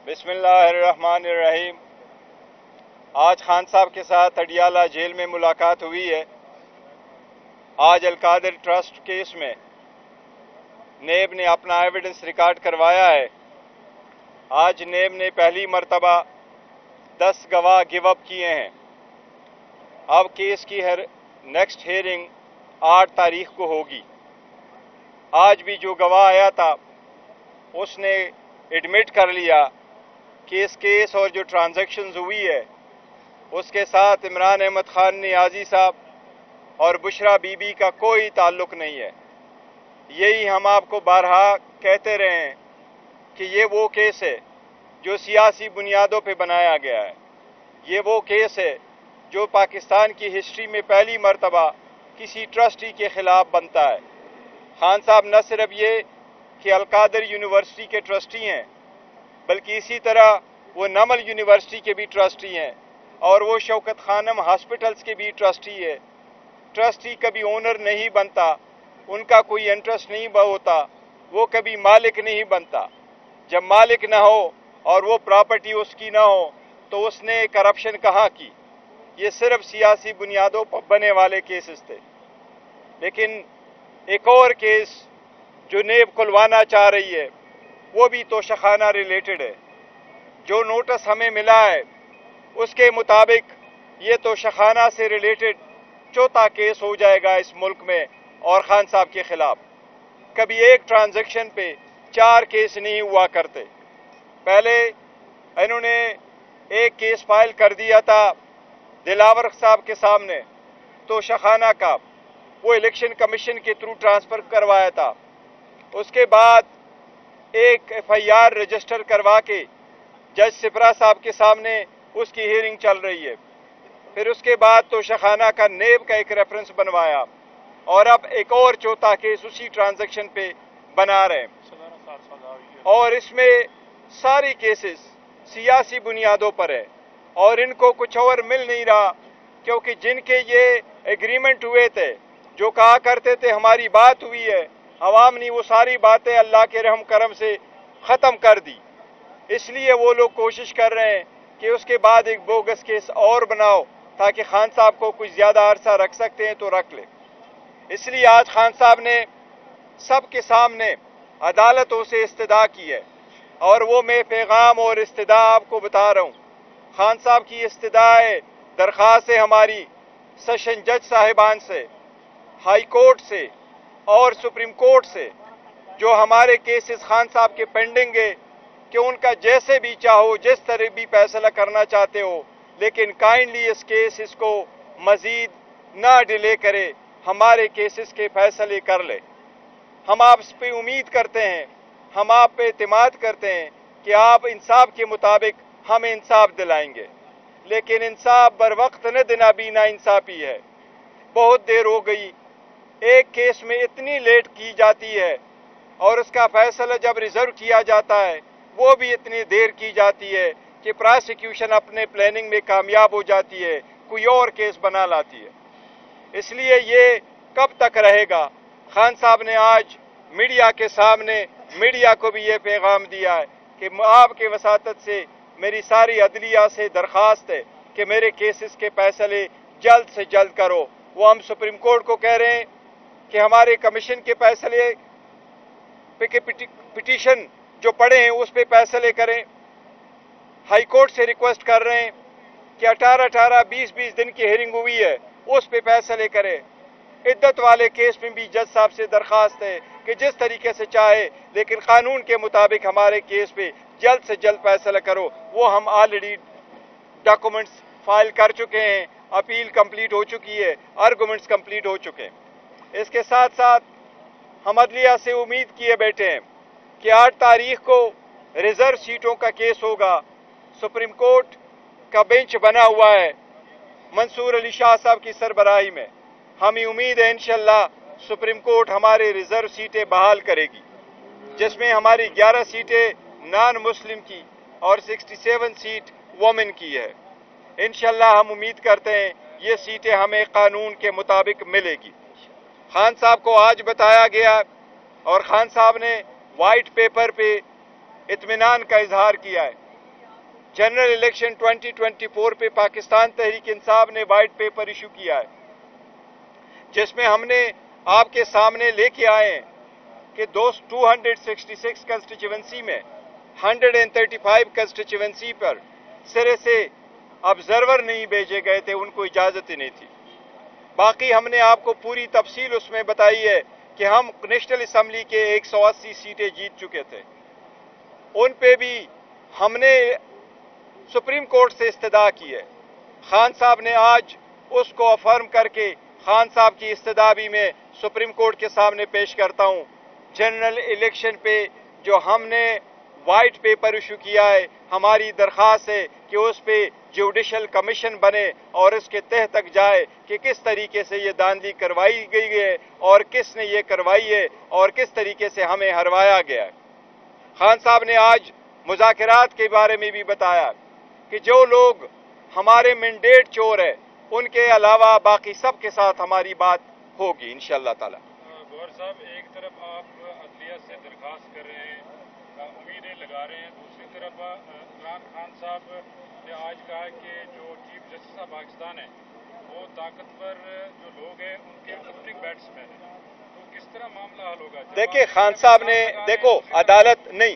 बिस्मिल्लाहिर्रहमानिर्रहीम। आज खान साहब के साथ अडियाला जेल में मुलाकात हुई है। आज अलकादिर ट्रस्ट केस में नेब ने अपना एविडेंस रिकॉर्ड करवाया है। आज नेब ने पहली मर्तबा 10 गवाह गिव अप किए हैं। अब केस की नेक्स्ट हियरिंग 8 तारीख को होगी। आज भी जो गवाह आया था उसने एडमिट कर लिया कि इस केस और जो ट्रांजैक्शंस हुई है उसके साथ इमरान अहमद खान नियाजी साहब और बुशरा बीबी का कोई ताल्लुक नहीं है। यही हम आपको बारहा कहते रहे हैं कि ये वो केस है जो सियासी बुनियादों पे बनाया गया है। ये वो केस है जो पाकिस्तान की हिस्ट्री में पहली मर्तबा किसी ट्रस्टी के ख़िलाफ़ बनता है। खान साहब न सिर्फ ये कि अलकादिर यूनिवर्सिटी के ट्रस्टी हैं बल्कि इसी तरह वो नमल यूनिवर्सिटी के भी ट्रस्टी हैं और वो शौकत खानम हॉस्पिटल्स के भी ट्रस्टी है। ट्रस्टी कभी ओनर नहीं बनता, उनका कोई इंटरेस्ट नहीं होता, वो कभी मालिक नहीं बनता। जब मालिक ना हो और वो प्रॉपर्टी उसकी ना हो तो उसने करप्शन कहाँ की। ये सिर्फ सियासी बुनियादों पर बने वाले केसेस थे। लेकिन एक और केस जो नेब खुलवाना चाह रही है वो भी तोशाखाना रिलेटेड है। जो नोटिस हमें मिला है उसके मुताबिक ये तोशाखाना से रिलेटेड चौथा केस हो जाएगा इस मुल्क में और खान साहब के खिलाफ। कभी एक ट्रांजैक्शन पे 4 केस नहीं हुआ करते। पहले इन्होंने एक केस फाइल कर दिया था दिलावर साहब के सामने तोशाखाना का, वो इलेक्शन कमीशन के थ्रू ट्रांसफ़र करवाया था। उसके बाद एक FIR रजिस्टर करवा के जज सिपरा साहब के सामने उसकी हियरिंग चल रही है। फिर उसके बाद तोशाखाना का नेब का एक रेफरेंस बनवाया और अब एक और चौथा केस उसी ट्रांजैक्शन पे बना रहे हैं। और इसमें सारी केसेस सियासी बुनियादों पर है और इनको कुछ और मिल नहीं रहा, क्योंकि जिनके ये एग्रीमेंट हुए थे, जो कहा करते थे हमारी बात हुई है, अवाम ने वो सारी बातें अल्लाह के रहम करम से ख़त्म कर दी। इसलिए वो लोग कोशिश कर रहे हैं कि उसके बाद एक बोगस केस और बनाओ ताकि खान साहब को कुछ ज़्यादा अरसा रख सकते हैं तो रख ले। इसलिए आज खान साहब ने सबके सामने अदालतों से इस्तदा की है और वो मैं पैगाम और इस्तदा आपको बता रहा हूँ। खान साहब की इस्तदा है, दरख्वास्त है हमारी सेशन जज साहिबान से, हाई कोर्ट से और सुप्रीम कोर्ट से, जो हमारे केसेस खान साहब के पेंडिंग है, कि उनका जैसे भी चाहो जिस तरह भी फैसला करना चाहते हो, लेकिन काइंडली इस केस इसको मजीद ना डिले करे, हमारे केसेस के फैसले कर ले। हम आप पे उम्मीद करते हैं, हम आप पे एतमाद करते हैं कि आप इंसाफ के मुताबिक हमें इंसाफ दिलाएंगे। लेकिन इंसाफ बर वक्त न देना भी ना इंसाफी है। बहुत देर हो गई, एक केस में इतनी लेट की जाती है और उसका फैसला जब रिजर्व किया जाता है वो भी इतनी देर की जाती है कि प्रोसिक्यूशन अपने प्लानिंग में कामयाब हो जाती है, कोई और केस बना लाती है। इसलिए ये कब तक रहेगा। खान साहब ने आज मीडिया के सामने मीडिया को भी ये पैगाम दिया है कि आपके वसातत से मेरी सारी अदलिया से दरख्वास्त है कि मेरे केसेस के फैसले जल्द से जल्द करो। वो हम सुप्रीम कोर्ट को कह रहे हैं कि हमारे कमीशन के फैसले पे पिटीशन जो पड़े हैं उस पे फैसले करें। हाई कोर्ट से रिक्वेस्ट कर रहे हैं कि 18-18, 20-20 दिन की हियरिंग हुई है उस पे फैसले करें। इद्दत वाले केस में भी जज साहब से दरख्वास्त है कि जिस तरीके से चाहे लेकिन कानून के मुताबिक हमारे केस पे जल्द से जल्द फैसला करो। वो हम ऑलरेडी डॉक्यूमेंट्स फाइल कर चुके हैं, अपील कंप्लीट हो चुकी है, आर्गूमेंट्स कंप्लीट हो चुके हैं। इसके साथ साथ हम अदलिया से उम्मीद किए बैठे हैं कि 8 तारीख को रिजर्व सीटों का केस होगा। सुप्रीम कोर्ट का बेंच बना हुआ है मंसूर अली शाह साहब की सरबराही में। हमें उम्मीद है इंशाल्लाह सुप्रीम कोर्ट हमारे रिजर्व सीटें बहाल करेगी, जिसमें हमारी 11 सीटें नॉन मुस्लिम की और 67 सीट वोमेन की है। इंशाल्लाह हम उम्मीद करते हैं ये सीटें हमें कानून के मुताबिक मिलेगी। खान साहब को आज बताया गया और खान साहब ने वाइट पेपर पे इत्मीनान का इजहार किया है जनरल इलेक्शन 2024 पे पाकिस्तान तहरीक इंसाफ ने वाइट पेपर इशू किया है, जिसमें हमने आपके सामने लेके आए हैं कि 266 कंस्टिट्यूएंसी में 135 कंस्टिट्यूएंसी पर सिरे से ऑब्जर्वर नहीं भेजे गए थे, उनको इजाज़त ही नहीं थी। बाकी हमने आपको पूरी तफसील उसमें बताई है कि हम नेशनल असम्बली के 180 सीटें जीत चुके थे। उन पे भी हमने सुप्रीम कोर्ट से इस्तदा की है। खान साहब ने आज उसको अफर्म करके खान साहब की इस्तदा भी मैं सुप्रीम कोर्ट के सामने पेश करता हूं। जनरल इलेक्शन पे जो हमने वाइट पेपर इशू किया है, हमारी दरख्वास्त है कि उस पे जुडिशल कमीशन बने और इसके तह तक जाए कि किस तरीके से ये धांधली करवाई गई है और किसने ये करवाई है और किस तरीके से हमें हरवाया गया है। खान साहब ने आज मुज़ाकरात के बारे में भी बताया कि जो लोग हमारे मैंडेट चोर है, उनके अलावा बाकी सब के साथ हमारी बात होगी इंशाअल्लाह ताला। गौहर साहब, एक तरफ आप अदलिया से दरखास्त कर रहे हैं, उम्मीदें लगा रहे हैं, दूसरी तरफ इमरान खान साहब ने आज कहा कि जो चीफ जस्टिस ऑफ पाकिस्तान है वो ताकतवर जो लोग हैं उनके ओपनिंग बैट्समैन हैं, तो किस तरह मामला हल होगा? देखिए, खान साहब ने देखो अदालत नहीं,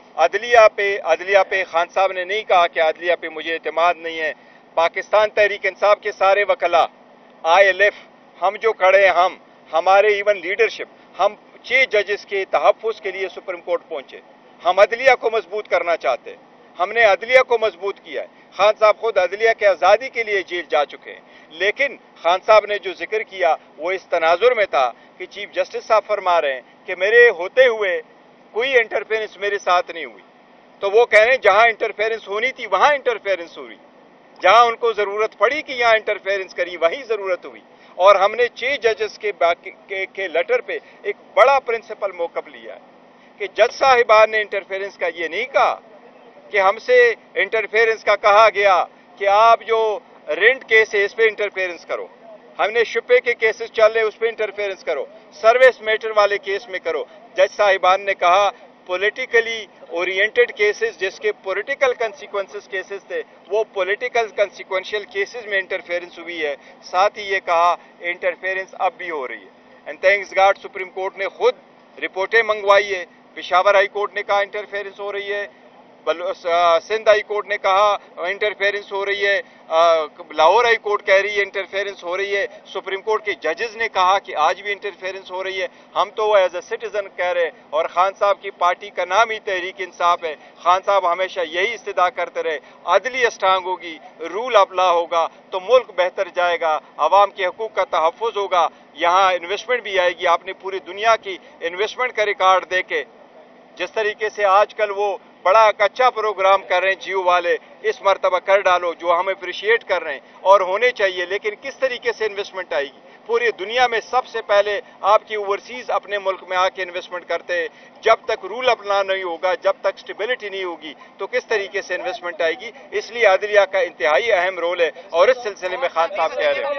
अदलिया पे खान साहब ने नहीं कहा कि अदलिया पे मुझे एतमाद नहीं है। पाकिस्तान तहरीक इंसाफ के सारे वकला, ILF, हम जो खड़े हैं, हमारे इवन लीडरशिप, हम 6 जजेस के तहफ़्फ़ुज़ के लिए सुप्रीम कोर्ट पहुंचे। हम अदलिया को मजबूत करना चाहते हैं, हमने अदलिया को मजबूत किया है। खान साहब खुद अदलिया के आज़ादी के लिए जेल जा चुके हैं, लेकिन खान साहब ने जो जिक्र किया वो इस तनाजुर में था कि चीफ जस्टिस साहब फरमा रहे हैं कि मेरे होते हुए कोई इंटरफेरेंस मेरे साथ नहीं हुई। तो वो कह रहे हैं जहां इंटरफेरेंस होनी थी वहां इंटरफेरेंस हुई, जहां उनको जरूरत पड़ी कि यहां इंटरफेरेंस करी वहीं जरूरत हुई। और हमने 6 जजेस के लेटर पे एक बड़ा प्रिंसिपल मौकफ लिया है कि जज साहिबान ने इंटरफेरेंस का ये नहीं कहा कि हमसे इंटरफेरेंस का कहा गया कि आप जो रेंट केस है इस पे इंटरफेरेंस करो, हमने शुपे के केसेस चल रहे उस पे इंटरफेरेंस करो, सर्विस मैटर वाले केस में करो। जज साहिबान ने कहा पॉलिटिकली ओरिएंटेड केसेस जिसके पॉलिटिकल कंसिक्वेंसेस केसेस थे वो पॉलिटिकल कंसिक्वेंशियल केसेस में इंटरफेरेंस हुई है। साथ ही ये कहा इंटरफेरेंस अब भी हो रही है। And thanks God Supreme Court ने खुद रिपोर्टें मंगवाई है। पेशावर हाई कोर्ट ने कहा इंटरफेरेंस हो रही है, सिंध हाई कोर्ट ने कहा इंटरफेरेंस हो रही है, लाहौर हाई कोर्ट कह रही है इंटरफेरेंस हो रही है, सुप्रीम कोर्ट के जजेस ने कहा कि आज भी इंटरफेरेंस हो रही है। हम तो एज ए सिटीजन कह रहे हैं, और खान साहब की पार्टी का नाम ही तहरीक इंसाफ है। खान साहब हमेशा यही इस्तदा करते रहे, अदली स्ट्रांग होगी, रूल ऑफ लॉ होगा तो मुल्क बेहतर जाएगा, अवाम के हकूक का तहफ़्फ़ुज़ होगा, यहाँ इन्वेस्टमेंट भी आएगी। आपने पूरी दुनिया की इन्वेस्टमेंट का रिकॉर्ड देके जिस तरीके से आजकल वो बड़ा अच्छा प्रोग्राम कर रहे हैं जियो वाले, इस मरतबा कर डालो, जो हम अप्रिशिएट कर रहे हैं और होने चाहिए, लेकिन किस तरीके से इन्वेस्टमेंट आएगी? पूरी दुनिया में सबसे पहले आपकी ओवरसीज अपने मुल्क में आके इन्वेस्टमेंट करते हैं। जब तक रूल ऑफ लॉ नहीं होगा, जब तक स्टेबिलिटी नहीं होगी, तो किस तरीके से इन्वेस्टमेंट आएगी? इसलिए अदलिया का इंतहाई अहम रोल है और इस सिलसिले में खान साहब कह रहे हैं।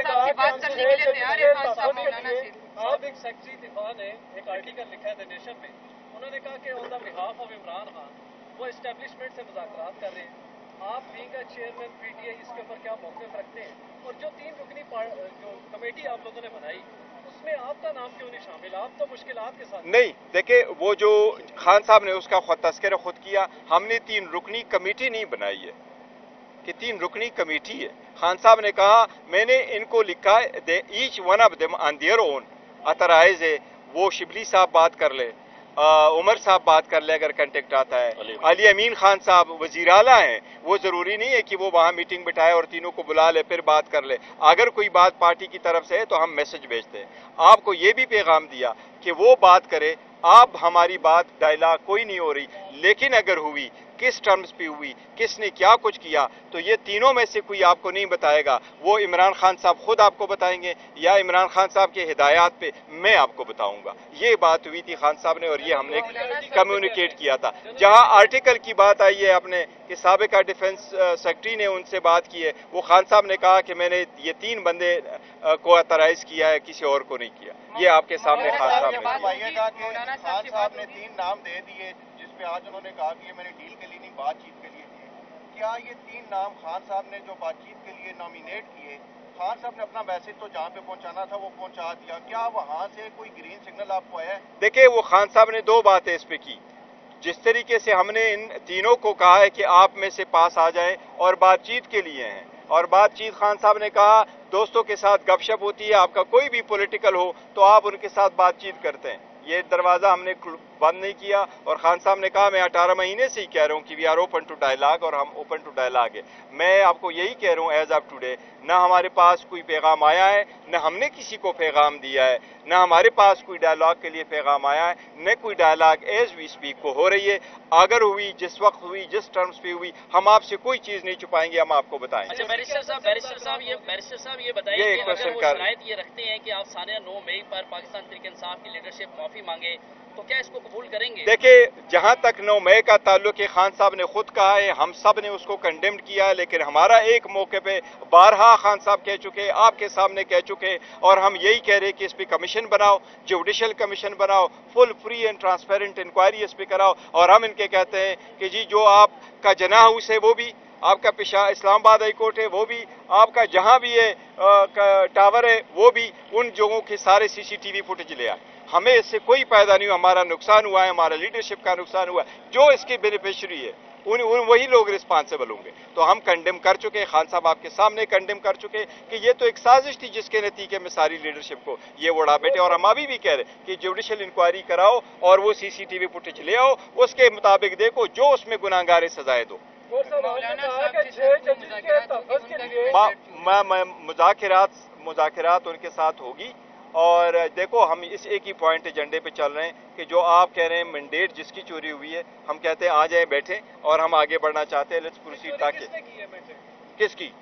आप एक सेक्रेटरी दिफा ने एक आर्टिकल लिखा है द नेशन में, उन्होंने कहा कि on the behalf of Imran Khan वो एस्टेब्लिशमेंट से मुज़ाकरात कर रहे हैं। आप बीइंग चेयरमैन PTI इसके ऊपर क्या मौक़िफ़ रखते हैं? और जो 3 रुकनी जो कमेटी आप लोगों ने बनाई उसमें आपका नाम क्यों नहीं शामिल? आप तो मुश्किलात के साथ नहीं। देखिए, वो जो खान साहब ने उसका तज़किरा खुद किया, हमने 3 रुकनी कमेटी नहीं बनाई है कि 3 रुकनी कमेटी है। खान साहब ने कहा मैंने इनको लिखा है each one of them on their own authorise है, वो शिबली साहब बात कर ले, उमर साहब बात कर ले अगर कंटेक्ट आता है, अली अमीन खान साहब वजीर आला हैं, वो ज़रूरी नहीं है कि वो वहाँ मीटिंग बिठाए और तीनों को बुला ले फिर बात कर ले। अगर कोई बात पार्टी की तरफ से है तो हम मैसेज भेजते हैं। आपको ये भी पैगाम दिया कि वो बात करे, आप हमारी बात डायलॉग कोई नहीं हो रही, लेकिन अगर हुई किस टर्म्स पे हुई, किसने क्या कुछ किया, तो ये तीनों में से कोई आपको नहीं बताएगा, वो इमरान खान साहब खुद आपको बताएंगे या इमरान खान साहब के हिदायत पे मैं आपको बताऊंगा। ये बात हुई थी खान साहब ने और ये हमने कम्युनिकेट किया था। जहां आर्टिकल की बात आई है अपने कि साबिका डिफेंस सेक्रेटरी ने उनसे बात की है, वो खान साहब ने कहा कि मैंने ये 3 बंदे को अतराइज किया है, किसी और को नहीं किया। ये आपके सामने खान साहब ने खान साहब ने 3 नाम दे दिए जिसमें आज उन्होंने कहा कि ये मैंने डील के लिए नहीं बातचीत के लिए दिए। کیا یہ 3 نام خان صاحب نے جو بات چیت کے لیے نامینیٹ کیے، خان صاحب نے اپنا میسج تو جہاں پہ پہنچانا تھا وہ پہنچا دیا، کیا وہاں سے کوئی گرین سگنل آپ کو آیا ہے؟ دیکھیں وہ خان صاحب نے 2 باتیں اس پہ کی. جس طریقے سے ہم نے ان تینوں کو کہا ہے کہ آپ میں سے پاس آ جائیں اور بات چیت کے لیے ہیں، اور بات چیت خان صاحب نے کہا دوستوں کے ساتھ گپ شپ ہوتی ہے، آپ کا کوئی بھی پولیٹیکل ہو تو آپ ان کے ساتھ بات چیت کرتے ہیں. یہ دروازہ ہم نے بند نہیں کیا، اور خان صاحب نے کہا میں 18 مہینے سے ہی کہہ رہا ہوں کہ we are open to dialogue, اور ہم اوپن ٹو ڈائلاگ ہے. میں آپ کو یہی کہہ رہا ہوں ایز آف ٹوڈے، نہ ہمارے پاس کوئی پیغام آیا ہے، نہ ہم نے کسی کو پیغام دیا ہے، نہ ہمارے پاس کوئی ڈائلاگ کے لیے پیغام آیا ہے، نہ کوئی ڈائلاگ ایز وی اسپیک کو ہو رہی ہے. اگر ہوئی، جس وقت ہوئی، جس ٹرمز پہ ہوئی، ہم آپ سے کوئی چیز نہیں چھپائیں گے، ہم آپ کو بتائیں گے. اچھا بیرسٹر صاحب یہ بتائیے کہ اگر وہ شرائط یہ رکھتے ہیں کہ آپ سانحہ 9 مئی پر پاکستان تحریک انصاف کی لیڈرشپ معافی مانگے تو کیا اس کو قبول کریں گے؟ دیکھیں جہاں تک 9 مئی کا تعلق ہے، خان صاحب نے خود کہا ہے، ہم سب نے اس کو کنڈیمڈ کیا، لیکن ہمارا ایک موقع پہ بارہا خان صاحب کہہ چکے، آپ کے سامنے کہہ چکے، اور ہم یہی کہہ رہے کہ اس پہ کمیشن بناؤ، جوڈیشل کمیشن بناؤ، full free and transparent inquiry اس پہ کراؤ. اور ہم ان کے کہتے ہیں کہ جی جو آپ کا جناح ہاؤس ہے وہ بھی، آپ کا اسلام آباد ہائی کورٹ ہے وہ بھی، آپ کا جہاں بھی ہے ٹاور ہے وہ بھی، ان جگہوں کے سارے CCTV فوٹیج لے آئے. ہمیں اس سے کوئی فائدہ نہیں ہوا، ہمارا نقصان ہوا ہے، ہمارا لیڈرشپ کا نقصان ہوا ہے. جو اس کے بینیفیشری ہے وہی لوگ رسپانسیبل ہوں گے. تو ہم کنڈیم کر چکے، خان صاحب آپ کے سامنے کنڈیم کر چکے کہ یہ تو ایک سازش تھی جس کے نتیجے میں ساری لیڈرشپ کو یہ اڑا بیٹھے. اور ہم ابھی بھی کہہ رہے کہ جوڈیشل انکوائری کراؤ اور وہ CCTV فوٹیج لے آؤ، اس کے مطابق دیکھو، جو اس میں گناہگار ہے سزائے دو. مذاکرات ان کے ساتھ ہوگی. اور دیکھو ہم اس ایک ہی پوائنٹ ایجنڈے پہ چل رہے ہیں کہ جو آپ کہہ رہے ہیں مینڈیٹ جس کی چوری ہوئی ہے، ہم کہتے ہیں آ جائیں بیٹھیں، اور ہم آگے بڑھنا چاہتے ہیں. Let's proceed. تاکہ کس کی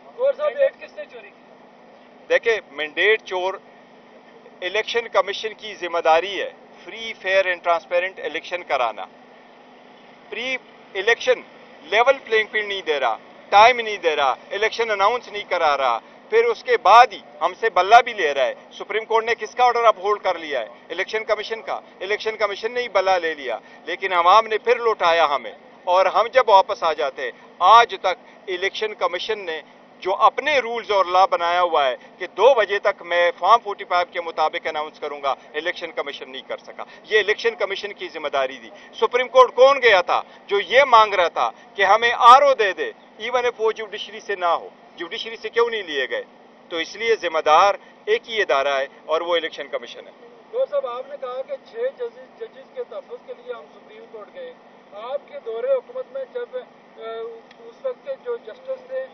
دیکھیں مینڈیٹ چور الیکشن کمیشن کی ذمہ داری ہے free fair and transparent election کرانا. Pre election level playing field نہیں دے رہا، ٹائم نہیں دے رہا، الیکشن اناؤنس نہیں کرا رہا، پھر اس کے بعد ہی ہم سے بلہ بھی لے رہا ہے. سپریم کورٹ نے کس کا آرڈر اپ ہولڈ کر لیا ہے؟ الیکشن کمیشن کا. الیکشن کمیشن نے ہی بلہ لے لیا، لیکن عوام نے پھر لوٹایا ہمیں. اور ہم جب واپس آ جاتے ہیں، آج تک الیکشن کمیشن نے جو اپنے رولز اور لا بنایا ہوا ہے کہ 2 بجے تک میں فارم 45 کے مطابق اناؤنس کروں گا، الیکشن کمیشن نہیں کر سکا. یہ الیکشن کمیشن کی ذمہ داری تھی. سپریم کورٹ کون گیا تھا جو یہ مانگ رہا تھا کہ ہمیں RO دے دے، ایون اف وہ جوڈیشری سے نہ ہو. جوڈیشری سے کیوں نہیں لیے گئے؟ تو اس لیے ذمہ دار ایک ہی ادارہ ہے اور وہ الیکشن کمیشن ہے. صاحب آپ نے کہا کہ 6 ججز کے تحفظ کے لیے ہم سپریم کورٹ گئے. آپ کے دور حکومت میں جب اس وقت کے جو جسٹس تھے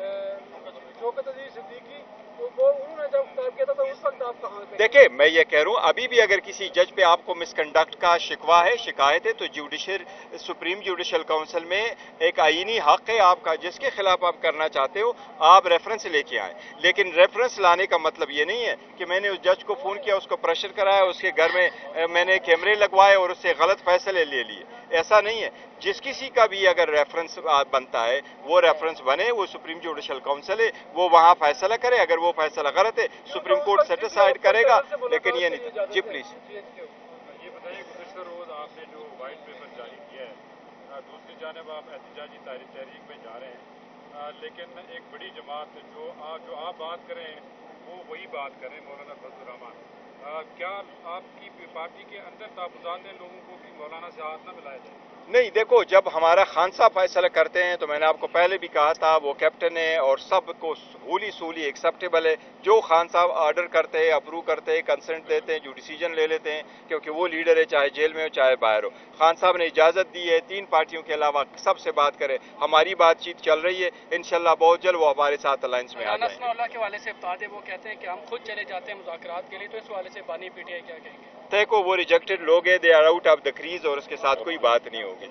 شوکت عزیز صدیقی، وہ انہوں نے جب کہا کیا تھا تو اس وقت آپ کہاں تھے؟ دیکھیں میں یہ کہہ رہا ہوں ابھی بھی اگر کسی جج پہ آپ کو مس کنڈکٹ کا شکوہ ہے، شکایت ہے، تو سپریم جوڈیشل کونسل میں ایک آئینی حق ہے آپ کا، جس کے خلاف آپ کرنا چاہتے ہو آپ ریفرنس لے کے آئیں. لیکن ریفرنس لانے کا مطلب یہ نہیں ہے کہ میں نے اس جج کو فون کیا، اس کو پریشر کرایا، اس کے گھر میں نے کیمرے لگوائے اور اس سے غلط فیصلے لے لیے. ایسا نہیں ہے. جس کسی کا بھی اگر ریفرنس بنتا ہے وہ ریفرنس بنے، وہ سپریم جوڈیشل کونسل ہے، وہ وہاں فیصلہ کرے. اگر وہ فیصلہ غلط ہے سپریم کورٹ سیٹسفائیڈ کرے گا، لیکن یہ نہیں. جی پلیز. یہ بتائیے گزشتہ روز آپ نے جو وائٹ پیپر جاری کیا ہے، دوسری جانب آپ احتجاجی تحریک میں جا رہے ہیں، لیکن ایک بڑی جماعت جو آپ بات کریں وہ وہی بات کریں، مولانا فضل الرحمان. کیا آپ کی پارٹی کے اندر تحفظات ہیں لوگوں کو کہ مولانا سے ہاتھ نہ ملایا جائے؟ نہیں دیکھو، جب ہمارا خان صاحب فیصلہ کرتے ہیں تو میں نے آپ کو پہلے بھی کہا تھا وہ کیپٹن ہے اور سب کو سولی ایکسیپٹیبل ہے. جو خان صاحب آرڈر کرتے ہیں، اپروو کرتے ہیں، کنسنٹ دیتے ہیں، جو ڈیسیجن لے لیتے ہیں، کیونکہ وہ لیڈر ہے چاہے جیل میں ہو چاہے باہر ہو. خان صاحب نے اجازت دی ہے 3 پارٹیوں کے علاوہ سب سے بات کرے. ہماری بات چیت چل رہی ہے، انشاءاللہ بہت جلد وہ ہمارے ساتھ الائنس میں آ جائیں گے. اللہ کے حوالے سے بتا دیں، وہ کہتے ہیں کہ ہم خود چلے جاتے ہیں مذاکرات کے لیے، تو اس حوالے سے بانی PTI کیا کہیں گے؟ دیکھو وہ ریجیکٹڈ لوگ ہیں، they are out of the crease, اور اس کے ساتھ کوئی بات نہیں ہوگی.